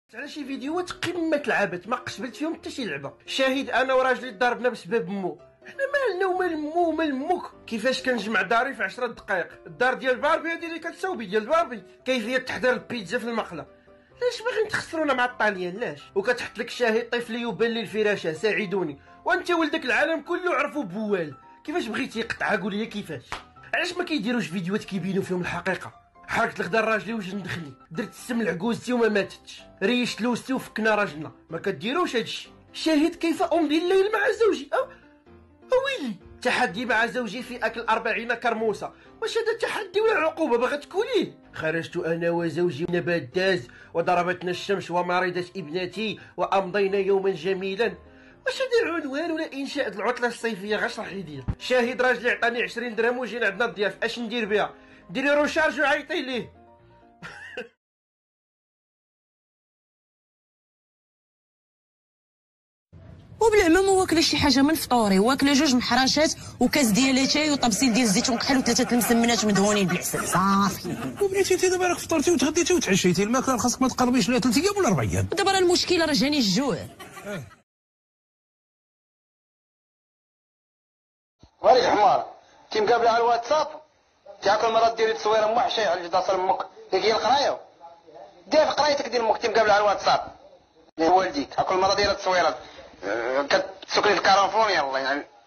على شي فيديوهات قمه العبث ما قشبلت فيهم حتى شي لعبه. شاهد انا وراجلي ضربنا بسبب مو. حنا مالنا ومال مو ومال موك. كيفاش كنجمع داري في 10 دقائق؟ الدار ديال باربي هادي اللي كتساوبي ديال باربي. كيفيه تحضير البيتزا في المقله. علاش باغيين تخسرونا مع الطاليان؟ لاش؟ وكتحط لك شاهد طفلي يبلل الفراشه ساعدوني، وانت ولدك العالم كله عرفوا بوال. كيفاش بغيتي يقطعها؟ قول لي كيفاش. علاش ما كيديروش فيديوهات كيبينوا فيهم الحقيقه؟ حركت الغدا راجلي وجه ندخلي، درت السم لعكوزتي وما ماتتش، ريشت لوستي وفكنا راجلنا. ما كديروش هادشي. شاهد كيف امضي الليل مع زوجي. اويلي تحدي مع زوجي في اكل 40 كرموسه. واش هذا تحدي ولا عقوبه باغا تكوليه؟ خرجت انا وزوجي نبات داز وضربتنا الشمس ومرضت ابنتي وامضينا يوما جميلا. واش هذا العنوان ولا انشاء العطله الصيفيه؟ غا اشرح لي ديال. شاهد راجلي عطاني 20 درهم وجينا عندنا الضياف، اش ندير بها؟ ديري روشارج وعيطي ليه. وبالعموم واكله شي حاجه من فطوري، واكله جوج محرشات وكاس ديال اتاي وطبسيل ديال الزيت ونكحل وثلاثه المسمنات مدهونين بالعسل صافي. وبنيتي انت دابا راك فطرتي وتغديتي وتعشيتي، الماكله خاصك ما تقربيش لها 3 ايام ولا 4 ايام. ودابا راه المشكله راه جاني الجوع. وريك حمار كي مقابله على الواتساب تاكل مرات ديري تصويره موحشه على جداس امك اللي هي القرايه. دير في قرايتك ديال امك تي مقابله على الواتساب والديك كل مره دايره تصويرات كتسكري الكرافون يلا يعني